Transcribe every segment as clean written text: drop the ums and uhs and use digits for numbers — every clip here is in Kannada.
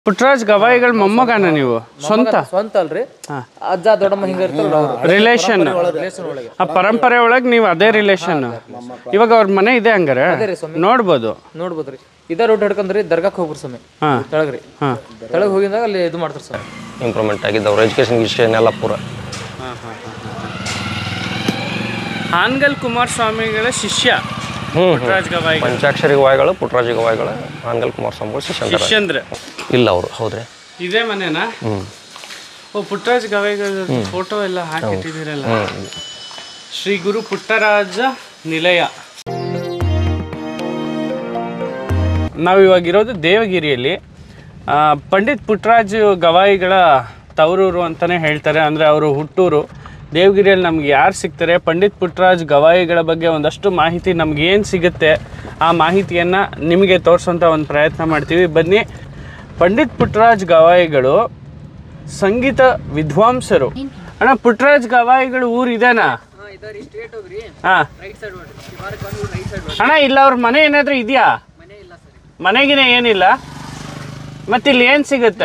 ಪುಟ್ಟರಾಜ್ ಗವಾಯಿಗಳ ಮೊಮ್ಮಗನ ನೀವು ಸ್ವಂತ ಅಲ್ರಿ ಅಜ್ಜ ದೊಡ್ಡಮ್ಮ ಹಿಂಗ ಇರ್ತಾರಲ್ಲ ರಿಲೇಷನ್ ಆ ಪರಂಪರೆ ಒಳಗೆ ನೀವು ಅದೇ ರಿಲೇಷನ್. ಇವಾಗ ಅವ್ರ ಮನೆ ಇದೆ ಹಂಗಾರೆ ನೋಡ್ಬೋದ್ರಿ. ಇದೇ ರೋಡ್ ಹಿಡ್ಕೊಂಡ್ರಿ ದರ್ಗಾಕ್ ಹೋಗ್ರಿ ಸ್ವಾಮಿ ತೆಳಗ್ರಿ. ತೆಳಗ್ ಹೋಗಿದಾಗ ಅಲ್ಲಿ ಇದು ಮಾಡ್ತಾರೆ ಸ್ವಾಮಿ. ಇಂಪ್ರೂವ್ಮೆಂಟ್ ಆಗಿದ್ದು ಅವ್ರ ಎಜುಕೇಶನ್ ಎಲ್ಲ ಪೂರ. ಹಾನಗಲ್ ಕುಮಾರಸ್ವಾಮಿಗಳ ಶಿಷ್ಯ ಪುಟ್ಟರಾಜ್ ಗವಾಯಿಗಳು. ಪಂಚಾಕ್ಷರಿ ಗವಾಯಿಗಳು ಪುಟ್ಟರಾಜ ಗವಾಯಿಗಳು ಹಾನಗಲ್ ಕುಮಾರಸ್ವಾಮಿಗಳು ಶಿಷ್ಯಂದ್ರೆ ಇಲ್ಲ ಅವರು. ಹೌದ್ರಿ, ಇದೇ ಮನೆನಾ? ಓ, ಪುಟ್ಟರಾಜ್ ಗವಾಯಿಗಳ ಫೋಟೋ ಎಲ್ಲ ಹಾಕಿಟ್ಟಿದ್ದೀರಲ್ಲ. ಶ್ರೀ ಗುರು ಪುಟ್ಟರಾಜ ನಿಲಯ. ನಾವಿವಾಗಿರೋದು ದೇವಗಿರಿಯಲ್ಲಿ. ಪಂಡಿತ್ ಪುಟ್ಟರಾಜ್ ಗವಾಯಿಗಳ ತವರೂರು ಅಂತಲೇ ಹೇಳ್ತಾರೆ, ಅಂದರೆ ಅವರು ಹುಟ್ಟೂರು. ದೇವಗಿರಿಯಲ್ಲಿ ನಮ್ಗೆ ಯಾರು ಸಿಗ್ತಾರೆ, ಪಂಡಿತ್ ಪುಟ್ಟರಾಜ್ ಗವಾಯಿಗಳ ಬಗ್ಗೆ ಒಂದಷ್ಟು ಮಾಹಿತಿ ನಮ್ಗೆ ಏನು ಸಿಗುತ್ತೆ ಆ ಮಾಹಿತಿಯನ್ನು ನಿಮಗೆ ತೋರಿಸೋಂಥ ಒಂದು ಪ್ರಯತ್ನ ಮಾಡ್ತೀವಿ. ಬನ್ನಿ. ಪಂಡಿತ್ ಪುಟ್ಟರಾಜ್ ಗವಾಯಿಗಳು ಸಂಗೀತ ವಿದ್ವಾಂಸರು. ಅಣ್ಣ, ಪುಟ್ಟರಾಜ್ ಗವಾಯಿಗಳು ಊರು ಇದೇನಾ? ಹಾಂ ಅಣ್ಣ, ಇಲ್ಲ ಅವ್ರ ಮನೆ ಏನಾದರೂ ಇದೆಯಾ? ಮನೆಗಿನ ಏನಿಲ್ಲ. ಮತ್ತಿಲ್ಲಿ ಏನು ಸಿಗುತ್ತೆ?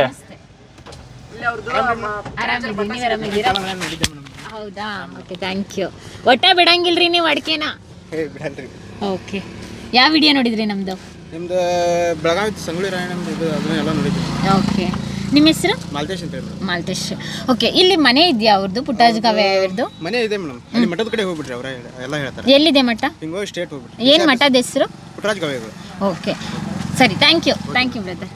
ಹೌದಾ, ಓಕೆ, ಥ್ಯಾಂಕ್ ಯು. ಒಟ್ಟ ಬಿಡಂಗಿಲ್ರಿ ನೀವು ಅಡಿಕೆನಾ? ಓಕೆ. ಯಾವ ವಿಡಿಯೋ ನೋಡಿದ್ರಿ ನಮ್ದು? ನಿಮ್ದು ಬೆಳಗಾವಿ ಸಂಗೊಳ್ಳಿ ರಾಯಣ್ಣಂದು ಇದು ಅದನ್ನೆಲ್ಲ ನೋಡಿದ್ವಿ. ಓಕೆ. ನಿಮ್ಮ ಹೆಸರು? ಮಾಲ್ತೇಶ್ ಅಂತ ಹೇಳಿ. ಮಾಲ್ತೇಶ್. ಓಕೆ. ಇಲ್ಲಿ ಮನೆ ಇದೆಯಾ ಅವ್ರದ್ದು, ಪುಟ್ಟರಾಜ್ ಗವಾಯಿಯವ್ರದ್ದು? ಮನೆ ಇದೆ ಮೇಡಮ್. ಅಲ್ಲಿ ಮಠದ ಕಡೆ ಹೋಗ್ಬಿಟ್ರಿ, ಅವರ ಎಲ್ಲ ಹೇಳ್ತಾರೆ. ಎಲ್ಲಿದೆ ಮಠ? ಹಿಂಗೋಗಿ ಸ್ಟೇಟ್ ಹೋಗ್ಬಿಟ್ರಿ. ಏನು ಮಠದ ಹೆಸರು? ಪುಟ್ಟರಾಜ್ ಗವಾಯಿಗಳು. ಓಕೆ, ಸರಿ, ಥ್ಯಾಂಕ್ ಯು ಬ್ರದರ್.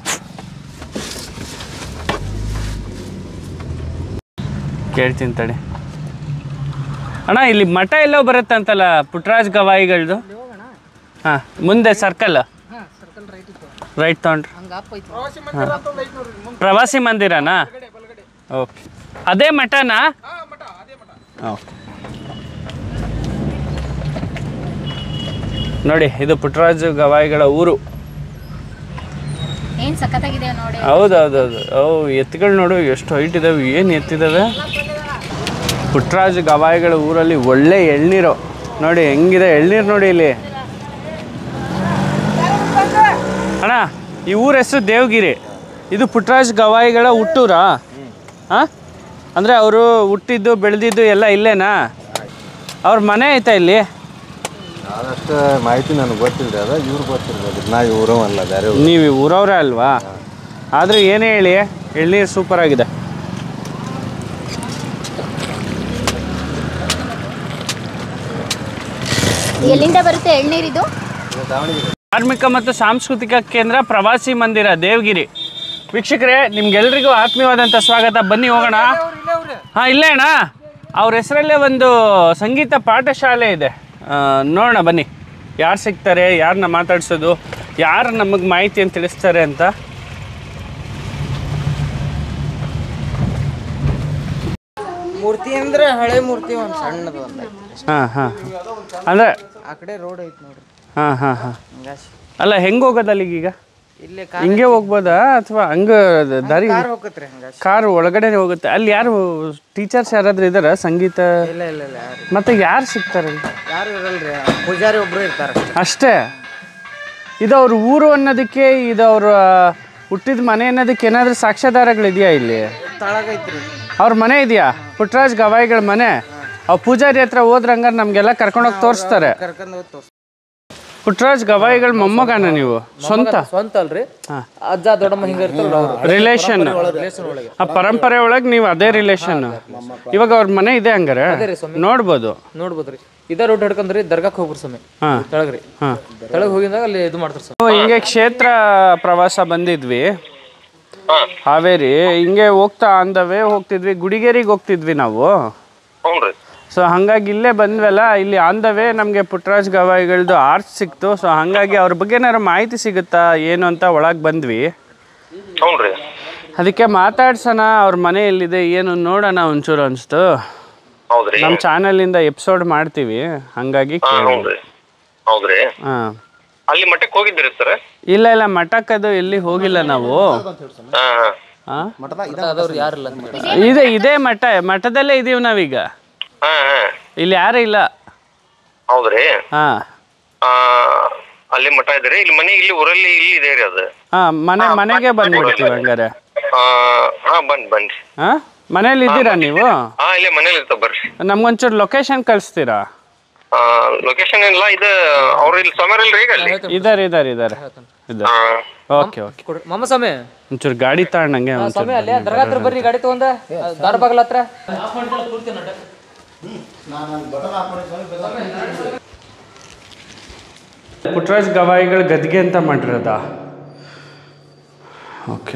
ಕೇಳ್ತೀನಿ ತಡಿ. ಅಣ್ಣ, ಇಲ್ಲಿ ಮಠ ಎಲ್ಲೋ ಬರುತ್ತೆ ಅಂತಲ್ಲ ಪುಟ್ಟರಾಜ್ ಗವಾಯಿಗಳದು? ಹಾಂ, ಮುಂದೆ ಸರ್ಕಲ್ ರೈಟ್ ತೊಗೊಂಡ್ರಿ. ಪ್ರವಾಸಿ ಮಂದಿರನಾ? ಓಕೆ, ಅದೇ ಮಠನಾ? ಓಕೆ. ನೋಡಿ, ಇದು ಪುಟ್ಟರಾಜ್ ಗವಾಯಿಗಳ ಊರು. ಏನು ಸಖತ್ತಾಗಿದೆ ನೋಡಿ. ಹೌದೌದೌದು. ಎತ್ತುಗಳು ನೋಡು ಎಷ್ಟು ಹೈಟ್ ಇದಾವೆ, ಏನು ಎತ್ತಿದ್ದಾವೆ. ಪುಟ್ಟರಾಜ್ ಗವಾಯಿಗಳ ಊರಲ್ಲಿ ಒಳ್ಳೆ ಎಳ್ನೀರು ನೋಡಿ, ಹೆಂಗಿದೆ ಎಳ್ನೀರು ನೋಡಿ ಇಲ್ಲಿ. ಅಣ್ಣ, ಈ ಊರ ಹೆಸರು ದೇವಗಿರಿ. ಇದು ಪುಟ್ಟರಾಜ್ ಗವಾಯಿಗಳ ಹುಟ್ಟೂರಾ? ಹಾಂ, ಅಂದರೆ ಅವರು ಹುಟ್ಟಿದ್ದು ಬೆಳೆದಿದ್ದು ಎಲ್ಲ ಇಲ್ಲೇನಾ? ಅವ್ರ ಮನೆ ಐತಾ ಇಲ್ಲಿ? ಅದಷ್ಟು ಮಾಹಿತಿ ನನಗೆ ಗೊತ್ತಿಲ್ಲ. ಅದ ಇವ್ರು ಗೊತ್ತಿರ್ಬೋದು, ನಾ ಊರವಲ್ಲ, ಬೇರೆ. ನೀವು ಊರವ್ರೆ ಅಲ್ವಾ? ಆದರೆ ಏನೇ ಹೇಳಿ, ಎಳ್ನೀರು ಸೂಪರ್ ಆಗಿದೆ. ಎಲ್ಲಿಂದ ಬರುತ್ತೆ ಎಳ್ನೀರಿದು? ಧಾರ್ಮಿಕ ಮತ್ತು ಸಾಂಸ್ಕೃತಿಕ ಕೇಂದ್ರ ಪ್ರವಾಸಿ ಮಂದಿರ ದೇವಗಿರಿ. ವೀಕ್ಷಕರೇ, ನಿಮ್ಗೆಲ್ರಿಗೂ ಆತ್ಮೀಯವಾದಂಥ ಸ್ವಾಗತ. ಬನ್ನಿ ಹೋಗೋಣ. ಹಾಂ, ಇಲ್ಲೇ ಅಣ್ಣ, ಅವ್ರ ಹೆಸರಲ್ಲೇ ಒಂದು ಸಂಗೀತ ಪಾಠಶಾಲೆ ಇದೆ. ನೋಡೋಣ ಬನ್ನಿ, ಯಾರು ಸಿಗ್ತಾರೆ, ಯಾರನ್ನ ಮಾತಾಡ್ಸೋದು, ಯಾರು ನಮಗೆ ಮಾಹಿತಿಯನ್ನು ತಿಳಿಸ್ತಾರೆ ಅಂತ. ಮೂರ್ತಿ ಅಂದ್ರೆ ಹಳೆ ಮೂರ್ತಿ, ಒಂದು ಸಣ್ಣದು ಒಂದು. ಹಾಂ ಹಾಂ, ಅಂದರೆ ಆ ಕಡೆ ರೋಡ್ ಐತಿ ನೋಡ್ರಿ. ಹಾಂ ಹಾಂ ಹಾಂ. ಅಲ್ಲ, ಹೆಂಗೆ ಹೋಗೋದು ಅಲ್ಲಿಗೆ? ಈಗ ಇಲ್ಲೇ ಹಿಂಗೆ ಹೋಗ್ಬೋದಾ ಅಥವಾ ಹಂಗೆ ದಾರಿ? ಹೋಗತ್ರಿ, ಕಾರು ಒಳಗಡೆ ಹೋಗುತ್ತೆ. ಅಲ್ಲಿ ಯಾರು ಟೀಚರ್ಸ್ ಯಾರಾದ್ರೂ ಇದಾರ ಸಂಗೀತ? ಇಲ್ಲ ಇಲ್ಲ ಇಲ್ಲ. ಮತ್ತೆ ಯಾರು ಸಿಗ್ತಾರೆ? ಯಾರು ಇರಲ್ರಿ, ಪೂಜಾರಿ ಒಬ್ರು ಇರ್ತಾರೆ ಅಷ್ಟೇ. ಇದು ಅವ್ರ ಊರು ಅನ್ನೋದಕ್ಕೆ, ಇದು ಅವ್ರ ಹುಟ್ಟಿದ ಮನೆ ಅನ್ನೋದಕ್ಕೆ ಏನಾದರೂ ಸಾಕ್ಷ್ಯಾಧಾರಗಳಿದೆಯಾ ಇಲ್ಲಿ? ತಳಗೈತ್ರಿ ಅವ್ರ ಮನೆ ಇದೆಯಾ? ಪುಟ್ಟರಾಜ್ ಗವಾಯಿಗಳ ಮನೆ. ಅವ್ರು ಪೂಜಾರಿ ಹತ್ರ ಹೋದ್ರೆ ಹಂಗಾರೆ ನಮಗೆಲ್ಲ ಕರ್ಕೊಂಡೋಗಿ ತೋರಿಸ್ತಾರೆ. ಪುಟ್ಟರಾಜ್ ಗವಾಯಿಗಳ ಮೊಮ್ಮಗನ ನೀವು ಸ್ವಂತ ಅಲ್ರಿ ಅಜ್ಜ ದೊಡ್ಡಮ್ಮ ಹಿಂಗ ಇರ್ತಾರಲ್ಲ ರಿಲೇಷನ್. ಆ ಪರಂಪರೆ ಒಳಗೆ ನೀವು ಅದೇ ರಿಲೇಷನ್. ಇವಾಗ ಅವ್ರ ಮನೆ ಇದೆ ಹಂಗಾರೆ ನೋಡ್ಬೋದ್ರಿ. ಇದೇ ರೋಡ್ ಹಿಡ್ಕೊಂಡ್ರಿ ದರ್ಗಾಕ್ ಹೋಗ್ರಿ ಸ್ವಾಮಿ ತೆಳಗ್ರಿ. ತೆಳಗ್ ಹೋಗಿದಾಗ ಅಲ್ಲಿ ಇದು ಮಾಡ್ತಾರೆ ಸ್ವಾಮಿ. ಹಿಂಗೆ ಕ್ಷೇತ್ರ ಪ್ರವಾಸ ಬಂದಿದ್ವಿ ಹಾವೇರಿ. ಹಿಂಗೆ ಹೋಗ್ತಾ ಅಂದವೇ ಹೋಗ್ತಿದ್ವಿ, ಗುಡಿಗೇರಿಗೆ ಹೋಗ್ತಿದ್ವಿ ನಾವು. ಸೊ ಹಾಗಾಗಿ ಇಲ್ಲೇ ಬಂದ್ವಲ್ಲ, ಇಲ್ಲಿ ಆನ್ ದ ವೇ ನಮಗೆ ಪುಟ್ಟರಾಜ್ ಗವಾಯಿಗಳದ್ದು ಆರ್ಚ್ ಸಿಕ್ತು. ಸೊ ಹಾಗಾಗಿ ಅವ್ರ ಬಗ್ಗೆ ಏನಾದ್ರು ಮಾಹಿತಿ ಸಿಗುತ್ತಾ ಏನು ಅಂತ ಒಳಗೆ ಬಂದ್ವಿ. ಅದಕ್ಕೆ ಮಾತಾಡ್ಸೋಣ, ಅವ್ರ ಮನೆ ಎಲ್ಲಿದೆ ಏನು ನೋಡೋಣ ಒಂಚೂರು ಅನಿಸ್ತು. ನಮ್ಮ ಚಾನಲಿಂದ ಎಪಿಸೋಡ್ ಮಾಡ್ತೀವಿ, ಹಾಗಾಗಿ. ಹಾಂ, ಅಲ್ಲಿ ಮಠಕ್ಕೆ ಹೋಗಿದ್ದೀರಿ ಸರ್? ಇಲ್ಲ ಇಲ್ಲ, ಮಠಕ್ಕದು ಎಲ್ಲಿ ಹೋಗಿಲ್ಲ ನಾವು. ಇದೇ ಮಠದಲ್ಲೇ ಇದೀವಿ ನಾವೀಗ. ಇಲ್ಲಿ ಯಾರು ಇಲ್ಲ. ಹೌದ್ರಿ? ಹಾಂ, ಅಲ್ಲಿ ಮಠ ಇದೆ ರೀ. ಇಲ್ಲಿ ಮನೆ ಇಲ್ಲಿ ಊರಲ್ಲಿ ಇಲ್ಲಿ ಇದೆ ರೀ ಅದು. ಹಾ, ಮನೆಗೆ ಬಂದ್ಬಿಡ್ತೀವಿ ಹಂಗಾರೆ. ಹಾ ಬನ್ರಿ. ಹಾ, ಮನೇಲಿ ಇದ್ದೀರಾ ನೀವು? ಹಾ, ಇಲ್ಲೇ ಮನೇಲಿ ಇರ್ತಾವ ಬರ್ರಿ. ನಮ್ಗೊಂಚೂರು ಲೊಕೇಶನ್ ಕಳಿಸ್ತೀರಾ? ಲೊಕೇಶನ್ ಇಲ್ಲ, ಇದು ಅವ್ರು ಇಲ್ಲಿ ಸ್ವಾಮಿಯರ್ ಇಲ್ರಿ ಈಗ ಅಲ್ಲಿ ಇದಾರೆ. ಓಕೆ. ಕೊಡ್ರಿ ಮಾಮ ಸ್ವಾಮಿ, ಒಂಚೂರು ಗಾಡಿ ತಗೊಂಡಂಗೆ ಸ್ವಾಮಿ ಅಲ್ಲೇ ದರ್ಗಾ ಹತ್ರ ಬರ್ರಿ, ಗಾಡಿ ತಗೊಂಡ ದಾರ ಬಾಗಲ ಹತ್ರ. ಪುಟ್ಟರಾಜ್ ಗವಾಯಿಗಳು ಗದ್ಗೆ ಅಂತ ಮಾಡಿರೋದಾ? ಓಕೆ.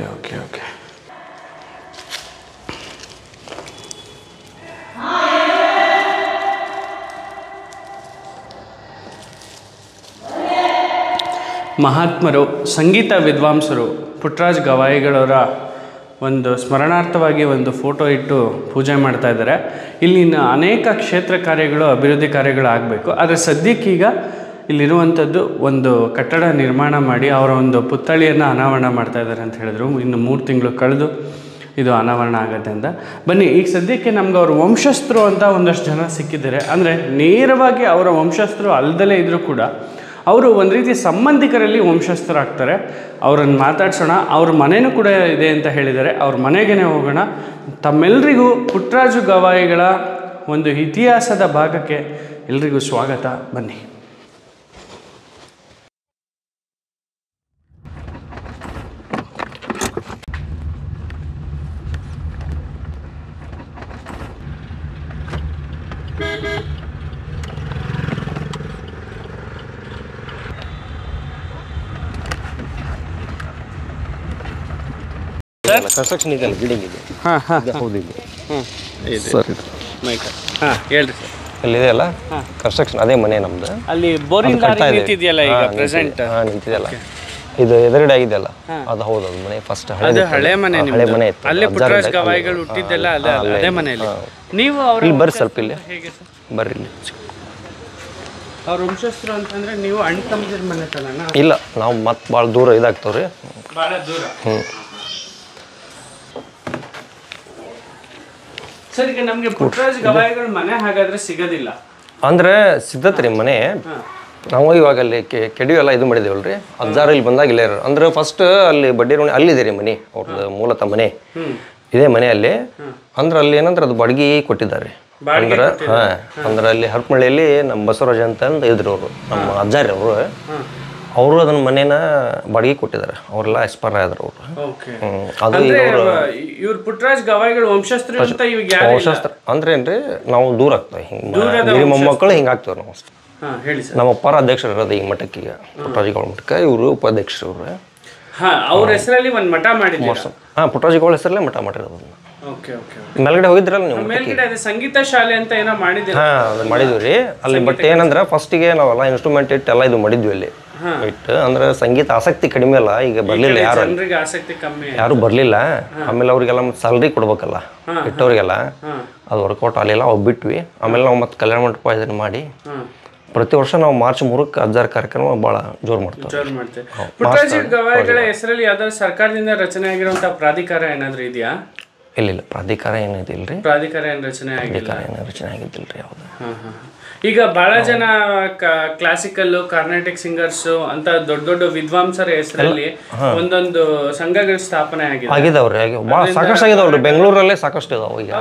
ಮಹಾತ್ಮರು, ಸಂಗೀತ ವಿದ್ವಾಂಸರು ಪುಟ್ಟರಾಜ್ ಗವಾಯಿಗಳವರ ಒಂದು ಸ್ಮರಣಾರ್ಥವಾಗಿ ಒಂದು ಫೋಟೋ ಇಟ್ಟು ಪೂಜೆ ಮಾಡ್ತಾ ಇದ್ದಾರೆ. ಇಲ್ಲಿನ ಅನೇಕ ಕ್ಷೇತ್ರ ಕಾರ್ಯಗಳು, ಅಭಿವೃದ್ಧಿ ಕಾರ್ಯಗಳು ಆಗಬೇಕು. ಆದರೆ ಸದ್ಯಕ್ಕೀಗ ಇಲ್ಲಿರುವಂಥದ್ದು ಒಂದು ಕಟ್ಟಡ ನಿರ್ಮಾಣ ಮಾಡಿ ಅವರ ಒಂದು ಪುತ್ಥಳಿಯನ್ನು ಅನಾವರಣ ಮಾಡ್ತಾ ಇದ್ದಾರೆ ಅಂತ ಹೇಳಿದ್ರು. ಇನ್ನು 3 ತಿಂಗಳು ಕಳೆದು ಇದು ಅನಾವರಣ ಆಗುತ್ತೆ ಅಂತ. ಬನ್ನಿ, ಈಗ ಸದ್ಯಕ್ಕೆ ನಮ್ಗೆ ಅವ್ರ ವಂಶಸ್ಥರು ಅಂತ ಒಂದಷ್ಟು ಜನ ಸಿಕ್ಕಿದ್ದಾರೆ. ಅಂದರೆ ನೇರವಾಗಿ ಅವರ ವಂಶಸ್ಥರು ಅಲ್ದಲೇ ಇದ್ದರೂ ಕೂಡ ಅವರು ಒಂದು ರೀತಿ ಸಂಬಂಧಿಕರಲ್ಲಿ ವಂಶಸ್ಥರಾಗ್ತಾರೆ. ಅವರನ್ನು ಮಾತಾಡ್ಸೋಣ. ಅವ್ರ ಮನೆಯೂ ಕೂಡ ಇದೆ ಅಂತ ಹೇಳಿದ್ದಾರೆ. ಅವ್ರ ಮನೆಗೇ ಹೋಗೋಣ. ತಮ್ಮೆಲ್ಲರಿಗೂ ಪುಟ್ಟರಾಜು ಗವಾಯಿಗಳ ಒಂದು ಇತಿಹಾಸದ ಭಾಗಕ್ಕೆ ಎಲ್ರಿಗೂ ಸ್ವಾಗತ. ಬನ್ನಿ. ಕನ್ಸ್ಟ್ರಕ್ಷನ್ ಇದೆ, ಬಿಲ್ಡಿಂಗ್ ಇದೆ. ಹೌದು, ಸರ್ ಇದು ಹೇಳ್ರಿ ಸರ್. ಅಲ್ಲಿದೆ ಅಲ್ಲ ಕನ್ಸ್ಟ್ರಕ್ಷನ್, ಅದೇ ಮನೆ ನಮ್ದು. ಅಲ್ಲಿ ಬೋರಿಂಗ್ ನಿಂತಿದೆಯಲ್ಲ ಈಗ ಪ್ರೆಸೆಂಟ್? ನಿಂತಿದೆಯಲ್ಲ, ಇದು ಎದುರುಗಡೆ ಆಗಿದೆಯಲ್ಲ ಅದು. ಹೌದು, ಅದು ಮನೆ ಫಸ್ಟ್ ಹಳೆ ಮನೆ ಇತ್ತು. ಅಲ್ಲಿ ಪುಟ್ಟರಾಜ್ ಗವಾಯಿಗಳು ಹುಟ್ಟಿದ್ದೆಲ್ಲ ಅದೇ ಮನೆಯಲ್ಲಿ. ನೀವು ಇಲ್ಲಿ ಬರ್ರಿ ಸ್ವಲ್ಪ, ಇಲ್ಲಿ ಬರ್ರಿ. ಇಲ್ಲಿ ಅವ್ರ ವಂಶಸ್ಥರು ಅಂತಂದ್ರೆ ನೀವು ಅಣ್ಣ ತಮ್ಮದಿರ ಮನೆ ತನನ? ಇಲ್ಲ, ನಾವು ಮತ್ತೆ ಭಾಳ ದೂರ ಇದಾಗ್ತಾವ್ರಿ. ಭಾಳ ದೂರ. ಸರ್, ಈಗ ನಮ್ಗೆ ಪುಟ್ಟರಾಜ್ ಗವಾಯಿಗಳ ಮನೆ ಹಾಗಾದ್ರೆ ಸಿಗೋದಿಲ್ಲ ಅಂದ್ರೆ ಸಿದ್ಧತ್ರಿ ಮನೆ. ನಾವು ಇವಾಗ ಅಲ್ಲಿ ಕೆಡಿಯೆಲ್ಲ ಇದು ಮಾಡಿದೇವಲ್ರಿ, ಅಜ್ಜಾರು ಇಲ್ಲಿ ಬಂದಾಗ ಇಲ್ಲೇ ಅಂದ್ರೆ ಫಸ್ಟ್ ಅಲ್ಲಿ ಬಡ್ಡಿ ರೋಣಿ ಅಲ್ಲಿದೆ ರೀ ಮನೆ. ಅವ್ರದ್ದು ಮೂಲತಃ ಮನೆ ಇದೇ ಮನೆಯಲ್ಲಿ. ಅಂದ್ರೆ ಅಲ್ಲಿ ಏನಂದ್ರೆ ಅದು ಬಾಡಿಗೆ ಕೊಟ್ಟಿದ್ದಾರೆ. ಅಂದ್ರೆ ಅಂದ್ರೆ ಅಲ್ಲಿ ಹರಪನಹಳ್ಳಿಯಲ್ಲಿ ನಮ್ಮ ಬಸವರಾಜ ಅಂತ ಇದ್ರು ಅವರು, ನಮ್ಮ ಅಜ್ಜಾರಿ ಅವರು ಅದನ್ನ ಮನೇನ ಬಾಡಿಗೆ ಕೊಟ್ಟಿದ್ದಾರೆ. ಅವರೆಲ್ಲ ಎಕ್ಸ್ಪೈರ್ ಆದ್ರು ಅವರು. ಅದು ಇವ್ರು ಪುಟ್ಟರಾಜ್ ಗವಾಯಿಗಳ ವಂಶಸ್ಥರು ಅಂತ ವಂಶಸ್ತ್ರ ಅಂದ್ರೆ ಏನ್ರಿ, ನಾವು ದೂರ ಆಗ್ತೇವೆ. ಹಿಂಗೆ ಮೊಮ್ಮಕ್ಕಳು ಹಿಂಗಾಗ್ತೇವೆ ನಾವು. ನಮ್ಮ ಅಪ್ಪಾರ ಅಧ್ಯಕ್ಷರು ಇರೋದು ಈ ಮಠಕ್ಕೆ, ಈಗ ಪುಟ್ಟರಾಜಿಗಳ ಮಠಕ್ಕೆ. ಇವರು ಉಪಾಧ್ಯಕ್ಷರು ಇವ್ರು. ಅವ್ರ ಹೆಸರಲ್ಲಿ ಒಂದು ಮಠ ಮಾಡಿದ್ರು. ಪುಟ್ಟರಾಜಿಗಳ ಹೆಸರಲ್ಲೇ ಮಠ ಮಾಡಿರೋದು. ಮೇಲ್ಗಡೆ ಹೋಗಿದ್ರಲ್ಲ ನೀವು? ಸಂಗೀತ ಶಾಲೆ ಅಂತ ಏನೋ ಮಾಡಿದ್ವಿ. ಅದು ಮಾಡಿದ್ವಿ ರೀ ಅಲ್ಲಿ. ಬಟ್ ಏನಂದ್ರೆ ಫಸ್ಟಿಗೆ ನಾವೆಲ್ಲ ಇನ್ಸ್ಟ್ರೂಮೆಂಟ್ ಇಟ್ಟು ಎಲ್ಲ ಇದು ಮಾಡಿದ್ವಿ ಅಲ್ಲಿ ಇಟ್ಟು. ಅಂದ್ರೆ ಸಂಗೀತ ಆಸಕ್ತಿ ಕಡಿಮೆ ಅಲ್ಲ, ಈಗ ಬರ್ಲಿಲ್ಲ ಯಾರು ಬರ್ಲಿಲ್ಲ. ಆಮೇಲೆ ಅವ್ರಿಗೆಲ್ಲ ಮತ್ತೆ ಸ್ಯಾಲ್ರಿ ಕೊಡ್ಬೇಕಲ್ಲ ಇಟ್ಟವ್ರಿಗೆಲ್ಲ, ಅದು ವರ್ಕೌಟ್ ಆಗಲಿಲ್ಲ. ಅವು ಬಿಟ್ವಿ. ಆಮೇಲೆ ನಾವು ಮತ್ತೆ ಕಲ್ಯಾಣ ಮಂಟಪ ಇದನ್ನ ಮಾಡಿ ಪ್ರತಿ ವರ್ಷ ನಾವು ಮಾರ್ಚ್ 3ಕ್ಕೆ ಅಜ್ಜಾರ್ ಕಾರ್ಯಕ್ರಮ ಭಾಳ ಜೋರು ಮಾಡ್ತೇವೆ. ಪುಟ್ಟರಾಜ್ ಗವಾಯಿಗಳ ಹೆಸರಲ್ಲಿ ಯಾವ್ದಾದ್ರು ಸರ್ಕಾರದಿಂದ ರಚನೆ ಆಗಿರುವಂತಹ ಪ್ರಾಧಿಕಾರ ಏನಾದ್ರು ಇದೆಯಾ? ಇಲ್ಲ, ಪ್ರಾಧಿಕಾರ ಏನಿದಿಲ್ರಿ. ಪ್ರಾಧಿಕಾರ ಏನು ರಚನೆ ಆಗಿದ್ದಿಲ್ರಿ ಯಾವ್ದು. ಈಗ ಬಹಳ ಜನ ಕ್ಲಾಸಿಕಲ್, ಕರ್ನಾಟಿಕ್ ಸಿಂಗರ್ಸ್ ಅಂತ ದೊಡ್ಡ ದೊಡ್ಡ ವಿದ್ವಾಂಸರ ಹೆಸರಲ್ಲಿ ಒಂದೊಂದು ಸಂಘಗಳ ಸ್ಥಾಪನೆ ಆಗಿದಾವ್ರಿ. ಸಾಕಷ್ಟು ಆಗಿದಾವ್ರಿ. ಬೆಂಗಳೂರಲ್ಲೇ ಸಾಕಷ್ಟು ಇದಾವ. ಈಗ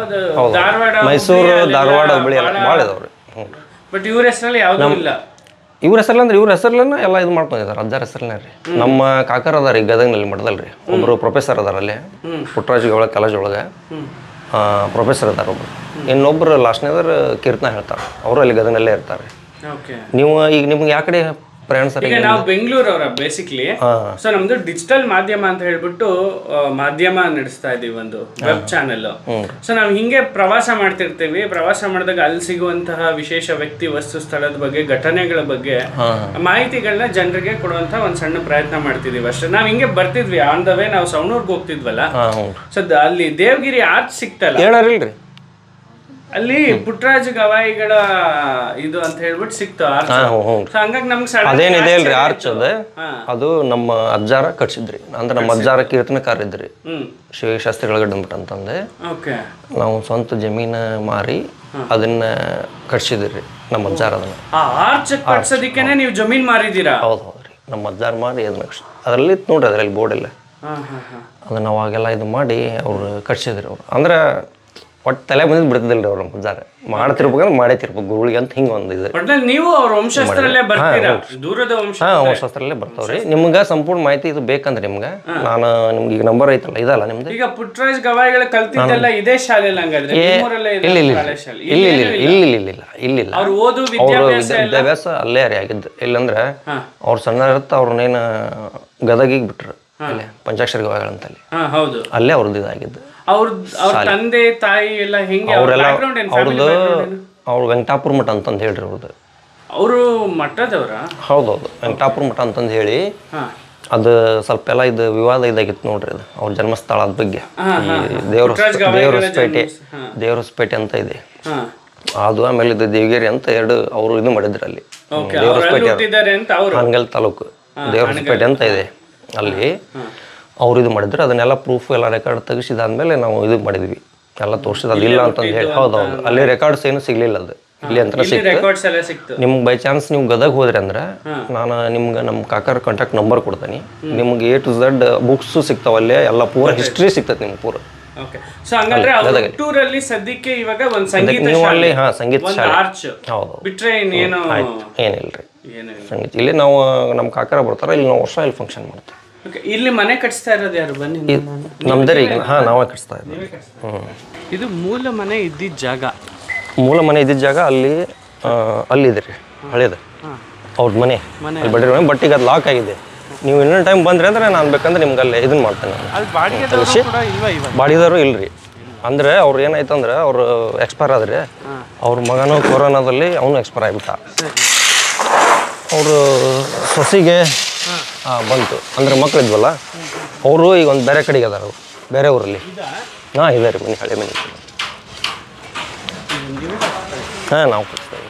ಮೈಸೂರು, ಧಾರವಾಡ, ಹುಬ್ಬಳ್ಳಿ ಎಲ್ಲ ಭಾಳ ಇದಾವ್ರಿ. ಬಟ್ ಇವ್ರ ಹೆಸರಲ್ಲಿ ಯಾವ್ದು ಇಲ್ಲ. ಇವ್ರ ಹೆಸರಲ್ಲಿ ಅಂದ್ರೆ ಇವ್ರ ಹೆಸರಲ್ಲೇ ಎಲ್ಲ ಇದು ಮಾಡ್ಕೊಂಡಿದ್ದಾರೆ. ಅಜ್ಜಾರ ಹೆಸರಲ್ಲೇ ರೀ. ನಮ್ಮ ಕಾಕರ್ ಅದಾರ ಈ ಗದಗ್ನಲ್ಲಿ ಮಠದಲ್ರಿ. ಒಬ್ಬರು ಪ್ರೊಫೆಸರ್ ಅದಾರ ಅಲ್ಲಿ ಪುಟ್ಟರಾಜ್ ಗವಾಯಿ ಕಾಲೇಜ್ ಒಳಗೆ ಪ್ರೊಫೆಸರ್ ಅದಾರ ಒಬ್ರು. ಇನ್ನೊಬ್ರು ಲಾಸ್ಟ್ನೇದಾರ ಕೀರ್ತನ ಹೇಳ್ತಾರೆ. ಅವರು ಅಲ್ಲಿ ಗದಗ್ನಲ್ಲೇ ಇರ್ತಾರೆ. ನೀವು ಈಗ ನಿಮ್ಗೆ ಯಾವ ಕಡೆ ಪ್ರಯಾಣ ಸರ್? ಈಗ ನಾವು ಬೆಂಗಳೂರವರ ಬೇಸಿಕ್ಲಿ. ಸೊ ನಮ್ದು ಡಿಜಿಟಲ್ ಮಾಧ್ಯಮ ಅಂತ ಹೇಳ್ಬಿಟ್ಟು ಮಾಧ್ಯಮ ನಡೆಸ್ತಾ ಇದೀವಿ, ಒಂದು ವೆಬ್ ಚಾನೆಲ್. ಸೊ ನಾವು ಹಿಂಗೆ ಪ್ರವಾಸ ಮಾಡ್ತಿರ್ತೀವಿ. ಪ್ರವಾಸ ಮಾಡಿದಾಗ ಅಲ್ಲಿ ಸಿಗುವಂತಹ ವಿಶೇಷ ವ್ಯಕ್ತಿ, ವಸ್ತು, ಸ್ಥಳದ ಬಗ್ಗೆ, ಘಟನೆಗಳ ಬಗ್ಗೆ ಮಾಹಿತಿಗಳನ್ನ ಜನರಿಗೆ ಕೊಡುವಂತ ಒಂದ್ ಸಣ್ಣ ಪ್ರಯತ್ನ ಮಾಡ್ತಿದೀವಿ ಅಷ್ಟೇ. ನಾವ್ ಹಿಂಗೆ ಬರ್ತಿದ್ವಿ ಆನ್ ದ ವೇ. ನಾವು ಸವಣೂರ್ಗೆ ಹೋಗ್ತಿದ್ವಲ್ಲ, ಸೊ ಅಲ್ಲಿ ದೇವಗಿರಿ ಆರ್ಚ್ ಸಿಕ್ತಲ್ಲ, ಅಲ್ಲಿ ಪುಟ್ಟರಾಜ ಗವಾಯಿಗಳ ಇದು ಅಂತ ಹೇಳ್ಬಿಟ್ಟು ಸಿಕ್ತು ಆರ್ಚ್. ಹಂಗಾಗಿ ನಮ್ಗೆ ಅದೇನಿದೆ ಅಲ್ರಿ ಆರ್ಚ್ ಅದು ನಮ್ಮ ಅಜ್ಜಾರ ಕಟ್ಸಿದ್ರಿ. ಅಂದ್ರೆ ನಮ್ಮ ಅಜ್ಜಾರ ಕೀರ್ತನಕಾರ ಇದ್ರಿ, ಶಿವಶಾಸ್ತ್ರಿಗಳ ಗಡ್ಡಂಬಿಟ್ಟು ಅಂತಂದೆ. ನಾವು ಸ್ವಂತ ಜಮೀನ ಮಾರಿ ಅದನ್ನ ಕಟ್ಸಿದ್ರಿ ನಮ್ಮ ಅಜ್ಜಾರ. ಅದನ್ನ ಆರ್ಚ್ ಕಟ್ಸೋದಿಕ್ಕೇನೆ ನೀವು ಜಮೀನ್ ಮಾರಿದೀರಾ? ಹೌದು ಹೌದ್ರಿ. ನಮ್ಮ ಅಜ್ಜಾರು ಮಾಡಿ ಅದನ್ನ ಅದರಲ್ಲಿ ನೋಡ್ರಿ ಅದರಲ್ಲಿ ಬೋರ್ಡೆಲ್ಲ ಅದನ್ನು ಅವಾಗೆಲ್ಲ ಇದು ಮಾಡಿ ಅವ್ರು ಕಟ್ಸಿದ್ರು ಅವ್ರು ಅಂದ್ರೆ ಒಟ್ಟು ತಲೆ ಬಂದಿದ್ದು ಬಿಡ್ತಿದ್ದಿಲ್ಲ ಅವ್ರು ಅಜ್ಜಾರ ಮಾಡ್ತಿರ್ಬೇಕಂದ್ರೆ ಮಾಡೇತಿರ್ಬೇಕು ಗುರುಗಳಿಗೆ ಅಂತ ಹಿಂಗೆ ಒಂದು ಇದು ನೀವು ಅವ್ರ ವಂಶಸ್ಥರಲ್ಲೇ ಬರ್ತೀರಾ ದೂರದ ವಂಶ ವಂಶಸ್ಥರಲ್ಲೇ ಬರ್ತಾವ್ರಿ ನಿಮ್ಗೆ ಸಂಪೂರ್ಣ ಮಾಹಿತಿ ಇದು ಬೇಕಂದ್ರೆ ನಿಮ್ಗೆ ನಾನು ನಿಮ್ಗೆ ಈಗ ನಂಬರ್ ಐತಲ್ಲ ಇದಲ್ಲ ನಿಮ್ದು ಈಗ ಪುಟ್ಟರಾಜ್ ಗವಾಯಿಗಳ ಕಲ್ತಿದ್ದೆಲ್ಲ ಇದೇ ಶಾಲೆಯಲ್ಲಿ ಹಂಗಾದ್ರೆ ಇಲ್ಲ ಅವ್ರು ಓದು ವಿದ್ಯಾಭ್ಯಾಸ ಅಲ್ಲೇ ರೀ ಆಗಿದ್ದು ಇಲ್ಲಂದ್ರೆ ಅವ್ರು ಸಣ್ಣ ಇರುತ್ತೆ ಅವ್ರನ್ನೇನು ಗದಗಿಗೆ ಬಿಟ್ರು ಅಲ್ಲೇ ಪಂಚಾಕ್ಷರ ಗವಾಯಿಗಳಂತಲ್ಲಿ ಅಲ್ಲೇ ಅವ್ರದ್ದು ಇದಾಗಿದ್ದು ಅವ್ರ ತಂದೆ ತಾಯಿ ಎಲ್ಲ ಹೆಂಗೆ ಅವರೆಲ್ಲ ಅವ್ರದ್ದು ಅವ್ರು ವೆಂಕಟಾಪುರ ಮಠ ಅಂತಂದು ಹೇಳ್ರಿ ಅವ್ರದ್ದು ಅವರು ಮಠದವ್ರ ಹೌದೌದು ವೆಂಕಟಾಪುರ ಮಠ ಅಂತಂದು ಹೇಳಿ ಅದು ಸ್ವಲ್ಪ ಎಲ್ಲ ಇದು ವಿವಾದ ಇದಾಗಿತ್ತು ನೋಡ್ರಿ ಅದು ಅವ್ರ ಜನ್ಮಸ್ಥಳದ ಬಗ್ಗೆ ದೇವರಸ್ಪೇಟೆ ಅಂತ ಇದೆ ಅದು ಆಮೇಲೆ ಇದು ದೇವಗಿರಿ ಅಂತ ಎರಡು ಅವರು ಇದು ಮಾಡಿದ್ರು ಅಲ್ಲಿ ದೇವರಸ್ಪೇಟೆ ಹಂಗಲ್ ತಾಲೂಕು ದೇವರಸ್ಪೇಟೆ ಅಂತ ಇದೆ ಅಲ್ಲಿ ಅವ್ರು ಇದು ಮಾಡಿದ್ರು ಅದನ್ನೆಲ್ಲ ಪ್ರೂಫ್ ಎಲ್ಲ ರೆಕಾರ್ಡ್ ತೆಗಿಸಿದಾದ್ಮೇಲೆ ನಾವು ಇದು ಮಾಡಿದ್ವಿ ಎಲ್ಲ ತೋರಿಸಿದ ಅದಿಲ್ಲ ಅಂತಂದು ಹೇಳಿ ಹೌದೌದು ಅಲ್ಲಿ ರೆಕಾರ್ಡ್ಸ್ ಏನು ಸಿಗ್ಲಿಲ್ಲ ಅದು ಇಲ್ಲಿ ಅಂತ ಸಿಕ್ತು ನಿಮ್ಗೆ ಬೈ ಚಾನ್ಸ್ ನೀವು ಗದಗ ಹೋದ್ರಿ ಅಂದ್ರೆ ನಾನು ನಿಮ್ಗೆ ನಮ್ಮ ಕಾಕರ ಕಾಂಟ್ಯಾಕ್ಟ್ ನಂಬರ್ ಕೊಡ್ತೀನಿ ನಿಮ್ಗೆ A to Z ಬುಕ್ಸ್ ಸಿಗ್ತಾವಲ್ಲೇ ಎಲ್ಲ ಪೂರ ಹಿಸ್ಟ್ರಿ ಸಿಗ್ತದೆ ನಿಮ್ಗೆ ಪೂರ ಸಂಗೀತ ಏನಿಲ್ರಿ ಸಂಗೀತ ಇಲ್ಲಿ ನಾವು ನಮ್ಮ ಕಾಕರ ಬರ್ತಾರ ಇಲ್ಲಿ ನಾವು ವರ್ಷ ಇಲ್ಲಿ ಫಂಕ್ಷನ್ ಮಾಡ್ತೀವಿ ಇಲ್ಲಿ ಮನೆ ಕಟ್ಸ್ತಾ ಇರೋದು ಯಾರು ಬನ್ನಿ ನಮ್ದೇ ಈಗ ನಾವೇ ಕಟ್ಸ್ತಾ ಇದ್ದೀವಿ ಇದು ಮೂಲ ಮನೆ ಇದ್ದಿದ್ದ ಜಾಗ ಅಲ್ಲಿದೆ ರೀ ಹಳೇದು ಅವ್ರದ್ದು ಮನೆ ಅಲ್ಲಿ ಬಡ್ಡಿ ಬಟ್ ಈಗ ಅದು ಲಾಕ್ ಆಗಿದೆ ನೀವು ಇನ್ನೊಂದು ಟೈಮ್ ಬಂದ್ರಿ ಅಂದ್ರೆ ನಾನು ಬೇಕಂದ್ರೆ ನಿಮ್ಗೆ ಅಲ್ಲಿ ಇದನ್ನ ಮಾಡ್ತೇನೆ ಬಾಡಿದವರು ಇಲ್ರಿ ಅಂದ್ರೆ ಅವ್ರು ಏನಾಯ್ತಂದ್ರೆ ಅವ್ರು ಎಕ್ಸ್ಪೈರ್ ಆದ್ರೆ ಅವ್ರ ಮಗನೂ ಕೊರೋನಾದಲ್ಲಿ ಅವನು ಎಕ್ಸ್ಪೈರ್ ಆಗಿಬಿಟ್ಟ ಅವರು ಸೊಸಿಗೆ ಬಂತು ಅಂದ್ರೆ ಮಕ್ಕಳಿದ್ವಲ್ಲ ಅವರು ಈಗ ಒಂದು ಬೇರೆ ಕಡೆಗೆ ಅದಾರ ಬೇರೆ ಊರಲ್ಲಿ ಇದ್ದಾರೆ ಮನೆ ಹಳೆ ಮನೆ ನಾವು